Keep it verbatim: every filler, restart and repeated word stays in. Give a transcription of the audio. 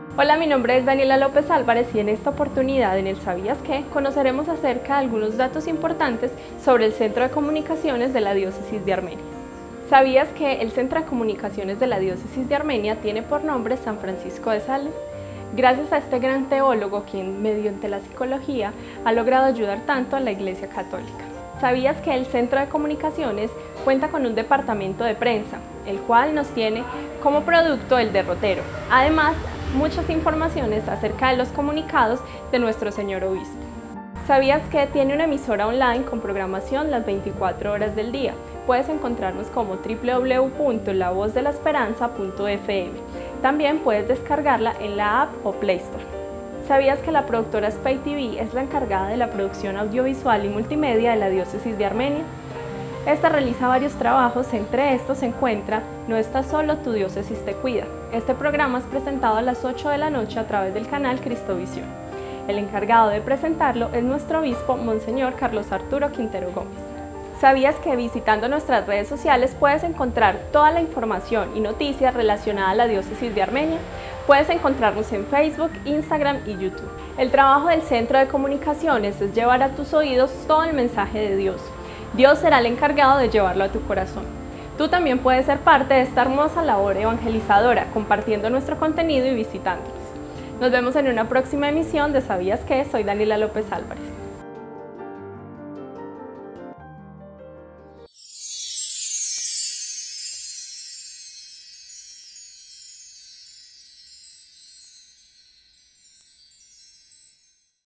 Hola, mi nombre es Daniela López Álvarez y en esta oportunidad en el ¿Sabías qué? Conoceremos acerca de algunos datos importantes sobre el Centro de Comunicaciones de la Diócesis de Armenia. ¿Sabías que el Centro de Comunicaciones de la Diócesis de Armenia tiene por nombre San Francisco de Sales? Gracias a este gran teólogo, quien mediante la psicología ha logrado ayudar tanto a la Iglesia Católica. ¿Sabías que el Centro de Comunicaciones cuenta con un departamento de prensa, el cual nos tiene como producto el derrotero? Además, muchas informaciones acerca de los comunicados de nuestro señor obispo. ¿Sabías que tiene una emisora online con programación las veinticuatro horas del día? Puedes encontrarnos como w w w punto la voz de la esperanza punto f m. También puedes descargarla en la App o Play Store. ¿Sabías que la productora Spay T V es la encargada de la producción audiovisual y multimedia de la Diócesis de Armenia? Esta realiza varios trabajos, entre estos se encuentra No estás solo, tu diócesis te cuida. Este programa es presentado a las ocho de la noche a través del canal Cristovisión. El encargado de presentarlo es nuestro obispo, Monseñor Carlos Arturo Quintero Gómez. ¿Sabías que visitando nuestras redes sociales puedes encontrar toda la información y noticias relacionadas a la Diócesis de Armenia? Puedes encontrarnos en Facebook, Instagram y YouTube. El trabajo del Centro de Comunicaciones es llevar a tus oídos todo el mensaje de Dios. Dios será el encargado de llevarlo a tu corazón. Tú también puedes ser parte de esta hermosa labor evangelizadora, compartiendo nuestro contenido y visitándonos. Nos vemos en una próxima emisión de ¿Sabías qué? Soy Daniela López Álvarez.